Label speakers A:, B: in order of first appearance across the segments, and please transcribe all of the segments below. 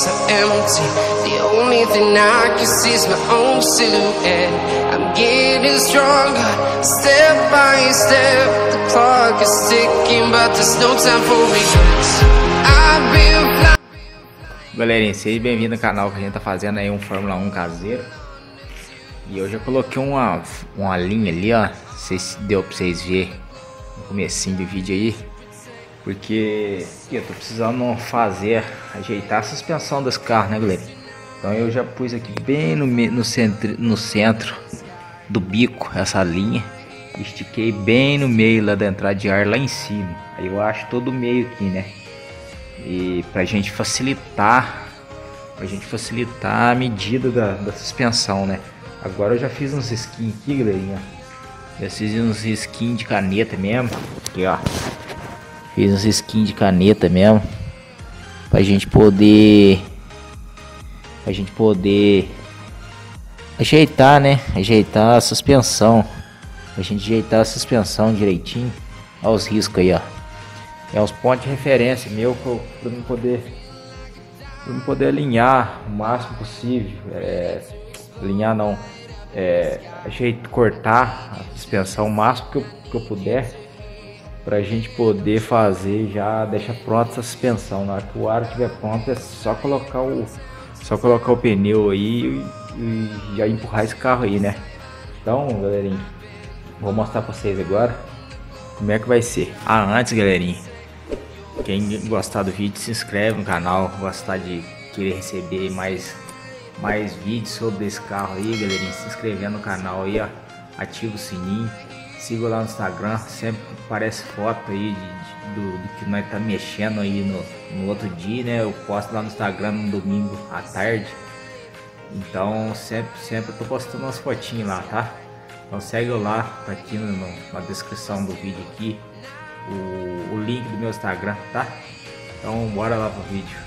A: so empty. The only thing I can see is my own silhouette. I'm getting stronger, step by step. The clock is ticking, but there's no time for regrets. I've been flying.
B: Galerinha, seja bem-vindo ao canal que a gente tá fazendo aí um Fórmula 1 caseiro. E hoje eu coloquei uma linha ali, ó. Não sei se deu pra vocês verem no comecinho do vídeo aí. Porque eu tô precisando ajeitar a suspensão desse carro, né, galera? Então eu já pus aqui bem no centro do bico essa linha. Estiquei bem no meio lá da entrada de ar lá em cima. Aí eu acho todo o meio aqui, né? E pra gente facilitar a medida da suspensão, né? Agora eu já fiz uns risquinhos aqui, galerinha. Já fiz uns risquinhos de caneta mesmo. Aqui, ó. Fiz uns risquinhos de caneta mesmo. Pra gente poder ajeitar, né? Ajeitar a suspensão. Pra gente ajeitar a suspensão direitinho. Olha os riscos aí, ó. É os pontos de referência meu pra eu poder alinhar o máximo possível. Alinhar não. Cortar a suspensão o máximo que eu puder. Pra gente poder fazer, já deixar pronta essa suspensão. Na hora que o aro estiver pronto, é só colocar o pneu aí e já empurrar esse carro aí, né? Então, galerinha, vou mostrar pra vocês agora como é que vai ser. Antes, galerinha, quem gostar do vídeo, se inscreve no canal. Gostar de querer receber mais vídeos sobre esse carro aí, galerinha, se inscrevendo no canal aí, ó. Ativa o sininho. Siga lá no Instagram, sempre aparece foto aí do que nós tá mexendo aí no outro dia, né? Eu posto lá no Instagram no domingo à tarde. Então sempre eu tô postando umas fotinhas lá, tá? Então segue eu lá, tá aqui na descrição do vídeo aqui o link do meu Instagram, tá? Então bora lá pro vídeo.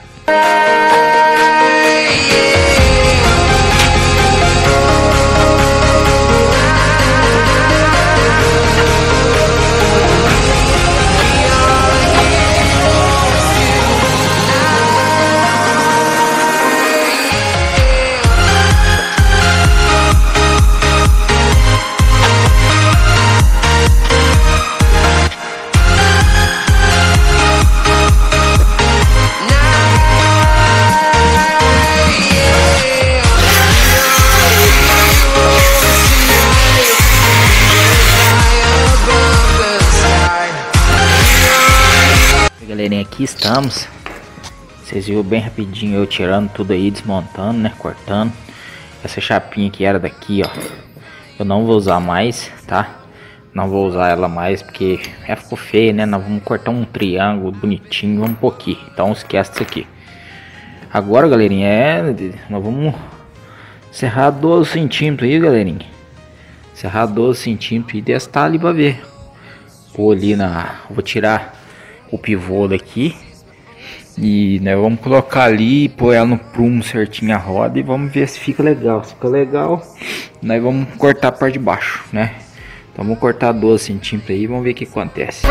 B: Galerinha, aqui estamos. Vocês viram bem rapidinho eu tirando tudo aí, desmontando, né, cortando. Essa chapinha que era daqui, ó, eu não vou usar mais, tá? Não vou usar ela mais porque ficou feia, né? Nós vamos cortar um triângulo bonitinho, vamos pôr aqui. Então esquece isso aqui. Agora, galerinha, nós vamos serrar 12 centímetros aí, galerinha. Serrar 12 centímetros e testar ali pra ver. Pôr ali vou tirar o pivô daqui e nós vamos colocar ali, pôr ela no prumo certinho a roda e vamos ver se fica legal. Se fica legal, nós vamos cortar a parte de baixo, né? Então vamos cortar 12 centímetros aí e vamos ver o que acontece.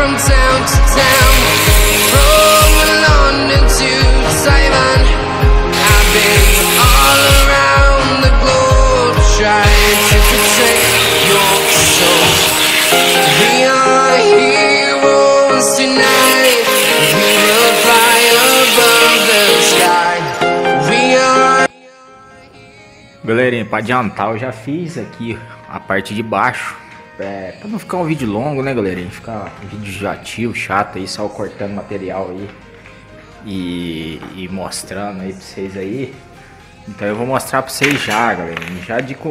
B: Galerinha, para adiantar, eu já fiz aqui a parte de baixo, para não ficar um vídeo longo, né, galerinha? Ficar um vídeo enjoativo, chato aí, só cortando material aí e mostrando aí para vocês aí. Então eu vou mostrar para vocês já, galerinha, já de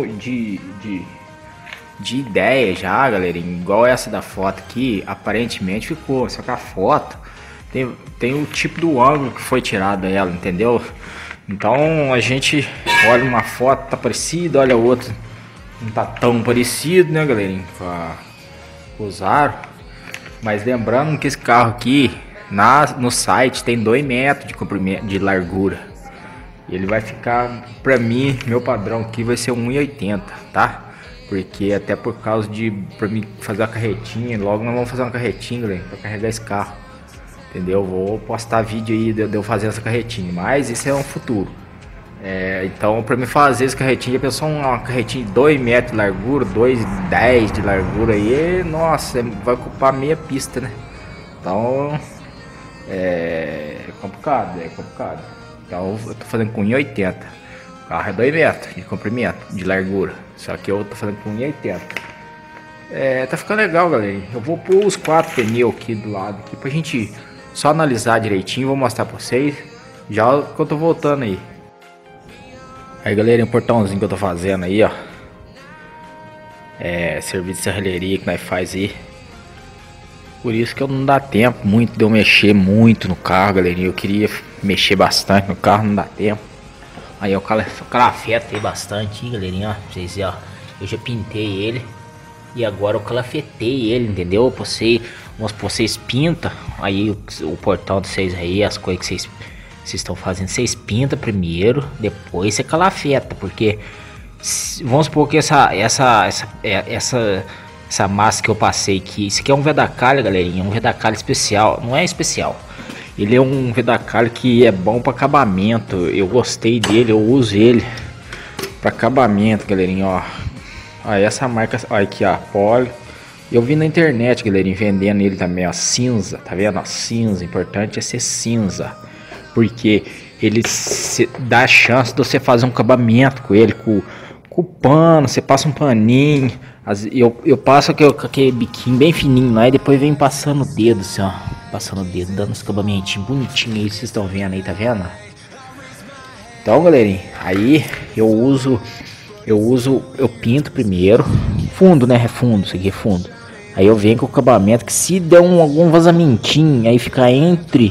B: ideia já, galerinha, igual essa da foto aqui, aparentemente ficou, só que a foto tem o tipo do ângulo que foi tirado ela, entendeu? Então a gente olha uma foto, tá parecido, olha a outra, não tá tão parecido, né, galerinha, com os aros. Mas lembrando que esse carro aqui, no site, tem 2 metros de comprimento, de largura. E ele vai ficar, pra mim, meu padrão aqui vai ser 1,80, tá? Porque até por causa pra mim fazer uma carretinha, logo nós vamos fazer uma carretinha, galera, pra carregar esse carro. entendeu? Vou postar vídeo aí de eu fazer essa carretinha, mas isso é um futuro. Então pra me fazer essa carretinha, a pessoa uma carretinha de 2 metros de largura, 2,10 de largura aí, nossa, vai ocupar meia pista, né? Então é complicado. Então eu tô fazendo com 1,80. O carro é 2 metros de comprimento, de largura. Só que eu tô fazendo com 1,80. Tá ficando legal, galera. Eu vou pôr os 4 pneus aqui do lado aqui pra gente só analisar direitinho. Vou mostrar pra vocês já que eu tô voltando aí. Aí, galera, um portãozinho que eu tô fazendo aí, ó. Serviço de serralheria que nós faz aí. Por isso que eu não dá tempo muito de eu mexer muito no carro, galerinha. Eu queria mexer bastante no carro, não dá tempo. Aí eu calafetei bastante, galerinha, ó. Pra vocês verem, ó. Eu já pintei ele. E agora eu calafetei ele, entendeu? Vocês pintam. Aí o portão de vocês aí, as coisas que vocês estão fazendo, vocês pintam primeiro, depois você calafeta. Porque vamos supor que essa massa que eu passei aqui, isso aqui é um Vedacalha, galerinha, um Vedacalha especial, não é especial. Ele é um Vedacalha que é bom para acabamento. Eu gostei dele, eu uso ele para acabamento, galerinha, ó. Aí essa marca, ó, aqui, ó, Poli. Eu vi na internet, galerinha, vendendo ele também, ó, cinza, tá vendo? Ó, cinza, importante é ser cinza, porque ele dá a chance de você fazer um acabamento com ele, com o pano, você passa um paninho. Eu passo aquele biquinho bem fininho lá e depois vem passando o dedo, assim, ó. Passando o dedo, dando uns acabamentinhos bonitinhos aí, vocês estão vendo aí, tá vendo? Então, galerinha, aí eu pinto primeiro. Fundo, né? É fundo, isso aqui é fundo. Aí eu venho com o acabamento que se der algum vazamentinho, aí ficar entre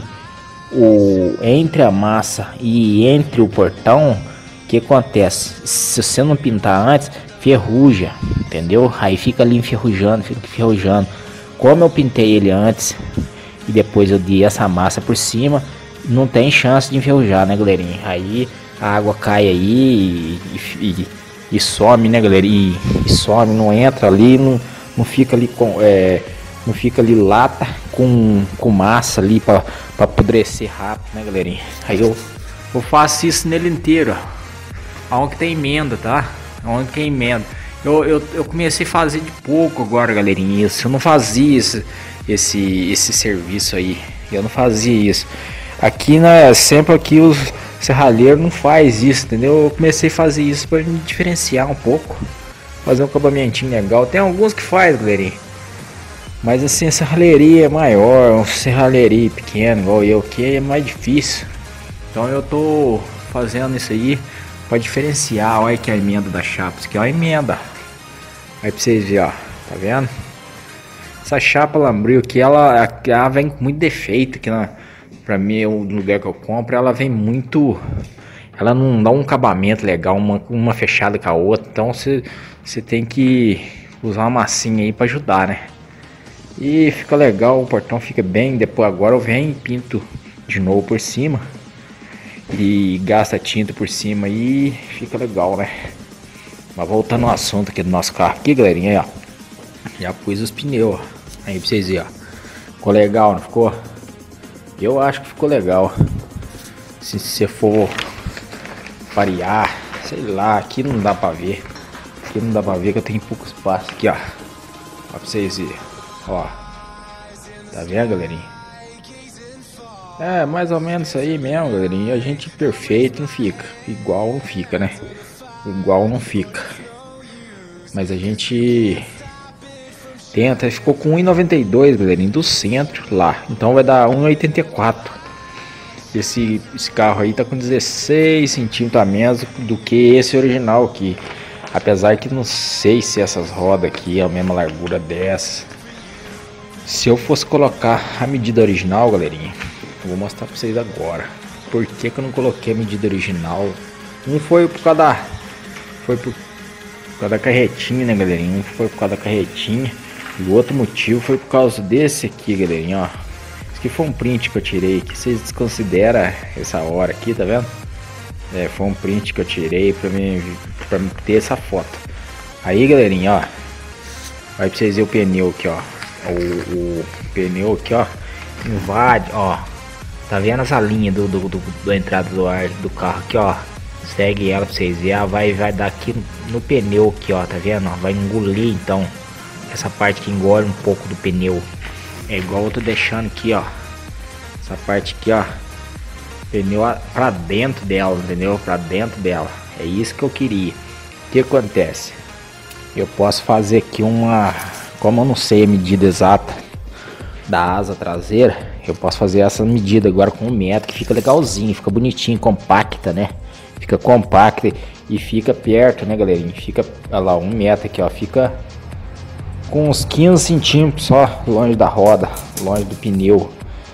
B: a massa e entre o portão, o que acontece? Se você não pintar antes, ferruja, entendeu? Aí fica ali enferrujando. Como eu pintei ele antes e depois eu dei essa massa por cima, não tem chance de enferrujar, né, galerinha? Aí a água cai aí e some, né, galera? E some, não entra ali, não fica ali não fica ali lata com massa ali para apodrecer rápido, né, galerinha? Aí eu faço isso nele inteiro, ó. Aonde que tem emenda, tá? Aonde que tem emenda. Eu comecei a fazer de pouco agora, galerinha. Isso, eu não fazia esse serviço aí. Eu não fazia isso. Aqui, né, sempre aqui os serralheiro não faz isso, entendeu? Eu comecei a fazer isso para me diferenciar um pouco, fazer um acabamentinho legal. Tem alguns que faz, galerinha, mas assim, a serralheria é maior, uma serralheria pequena igual eu, que é mais difícil. Então eu tô fazendo isso aí para diferenciar. Olha aqui a emenda da chapa, isso aqui é uma emenda. Aí pra vocês verem, ó, tá vendo? Essa chapa lambril aqui, ela vem com muito defeito aqui pra mim, o lugar que eu compro, ela vem muito... Ela não dá um acabamento legal, uma fechada com a outra. Então você tem que usar uma massinha aí pra ajudar, né? E fica legal, o portão fica bem. Depois agora eu venho e pinto de novo por cima. E gasta tinta por cima e fica legal, né? Mas voltando ao assunto aqui do nosso carro aqui, galerinha, ó. Já pus os pneus, ó. Aí pra vocês verem, ó. Ficou legal, não ficou? Eu acho que ficou legal. Se você for variar, sei lá, aqui não dá pra ver. Aqui não dá pra ver que eu tenho pouco espaço aqui, ó. Ó pra vocês verem. Ó. Tá vendo, galerinha? É, mais ou menos isso aí mesmo, galerinha. A gente perfeito não fica. Igual não fica, né? Igual não fica. Mas a gente tenta. Ficou com 1,92, galerinha, do centro lá. Então vai dar 1,84. Esse carro aí tá com 16 centímetros a menos do que esse original aqui. Apesar que não sei se essas rodas aqui é a mesma largura dessa. Se eu fosse colocar a medida original, galerinha, eu vou mostrar pra vocês agora. Por que que eu não coloquei a medida original? Um foi por causa da carretinha, né, galerinha? Um foi por causa da carretinha. E o outro motivo foi por causa desse aqui, galerinha, ó. Isso aqui foi um print que eu tirei, que vocês desconsideram essa hora aqui, tá vendo? É, foi um print que eu tirei pra mim ter essa foto. Aí, galerinha, ó. Vai pra vocês verem o pneu aqui, ó. O pneu aqui, ó. invade, ó. Tá vendo essa linha da entrada do ar do carro aqui, ó. Segue ela pra vocês verem. Vai dar aqui no pneu aqui, ó. Tá vendo? Vai engolir então. Essa parte que engole um pouco do pneu. É igual eu tô deixando aqui, ó. Essa parte aqui, ó. Pneu pra dentro dela, entendeu? Pra dentro dela. É isso que eu queria. O que acontece? Eu posso fazer aqui uma... Como eu não sei a medida exata da asa traseira, eu posso fazer essa medida agora com 1 metro, que fica legalzinho, fica bonitinho, compacta, né? Fica compacta e fica perto, né, galerinha? Fica, olha lá, 1 metro aqui, ó. Fica com uns 15 centímetros só longe da roda, longe do pneu.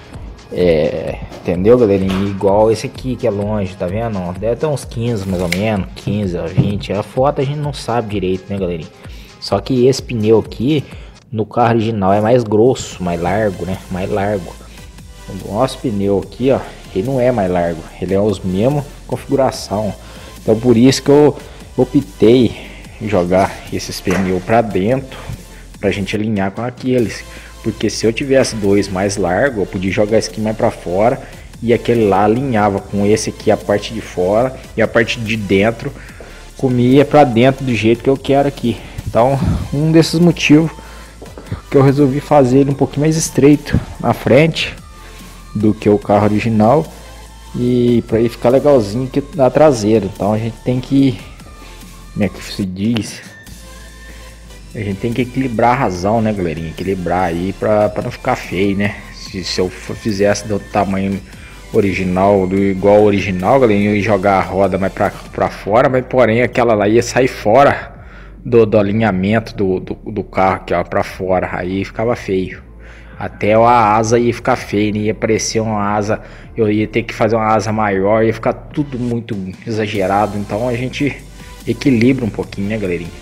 B: Entendeu, galerinha? Igual esse aqui que é longe, tá vendo? Deve ter uns 15 mais ou menos, 15 a 20. A foto a gente não sabe direito, né, galerinha? Só que esse pneu aqui no carro original é mais grosso, mais largo, né? Mais largo. O nosso pneu aqui, ó, ele não é mais largo, ele é os mesmos configuração. Então por isso que eu optei em jogar esses pneus para dentro, pra gente alinhar com aqueles. Porque se eu tivesse dois mais largos, eu podia jogar esse aqui mais para fora e aquele lá alinhava com esse aqui a parte de fora e a parte de dentro comia para dentro do jeito que eu quero aqui. Então um desses motivos que eu resolvi fazer ele um pouquinho mais estreito na frente do que o carro original e para ele ficar legalzinho aqui na traseira. Então a gente tem que, como é que se diz? A gente tem que equilibrar a razão, né, galerinha? Equilibrar aí pra não ficar feio, né? Se eu fizesse do tamanho original, igual ao original, galerinha, eu ia jogar a roda mais pra fora, mas porém aquela lá ia sair fora do alinhamento do carro aqui, ó, pra fora. Aí ficava feio. Até a asa ia ficar feia, né? Ia parecer uma asa, eu ia ter que fazer uma asa maior, ia ficar tudo muito exagerado. Então a gente equilibra um pouquinho, né, galerinha?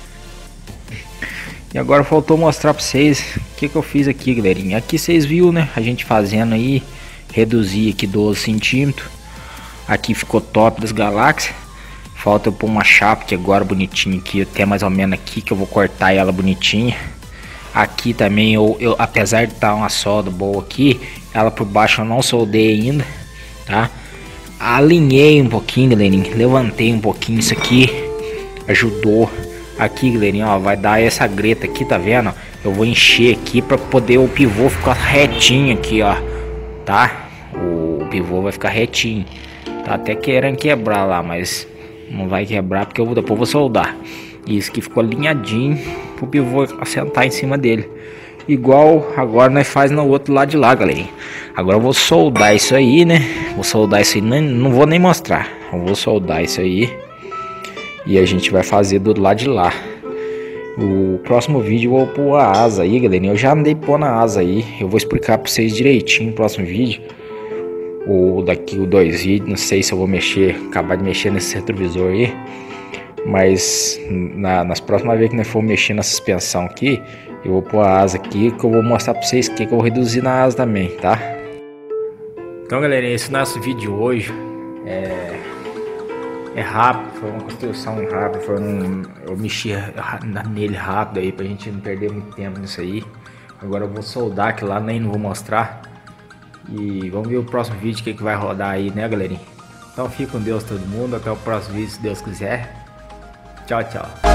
B: E agora faltou mostrar pra vocês o que eu fiz aqui, galerinha. Aqui vocês viram, né? A gente fazendo aí, reduzir aqui 12 centímetros. Aqui ficou top das galáxias. Falta eu pôr uma chapa que agora bonitinha aqui, até mais ou menos aqui, que eu vou cortar ela bonitinha. Aqui também, eu apesar de estar uma solda boa aqui, ela por baixo eu não soldei ainda, tá? Alinhei um pouquinho, galerinha. Levantei um pouquinho isso aqui. Ajudou. Aqui, galerinha, ó, vai dar essa greta aqui, tá vendo? Eu vou encher aqui para poder o pivô ficar retinho aqui, ó, tá? O pivô vai ficar retinho. Tá até querendo quebrar lá, mas não vai quebrar porque eu depois vou soldar. Isso que ficou alinhadinho pro pivô assentar em cima dele. Igual agora nós faz no outro lado de lá, galerinha. Agora eu vou soldar isso aí, né? Vou soldar isso aí, não vou nem mostrar. Eu vou soldar isso aí. E a gente vai fazer do lado de lá. O próximo vídeo eu vou pôr a asa aí, galerinha. Eu já andei pondo a asa aí. Eu vou explicar pra vocês direitinho no próximo vídeo. Ou daqui o 2 vídeos. Não sei se eu vou acabar de mexer nesse retrovisor aí. Mas nas próximas vezes que nós for mexer na suspensão aqui, eu vou pôr a asa aqui, que eu vou mostrar pra vocês que eu vou reduzir na asa também, tá? Então, galerinha, esse nosso vídeo hoje é rápido, foi uma construção rápida, eu mexi nele rápido aí pra gente não perder muito tempo nisso aí. Agora eu vou soldar, que lá nem não vou mostrar. E vamos ver o próximo vídeo que vai rodar aí, né, galerinha? Então fique com Deus todo mundo, até o próximo vídeo, se Deus quiser. Tchau, tchau.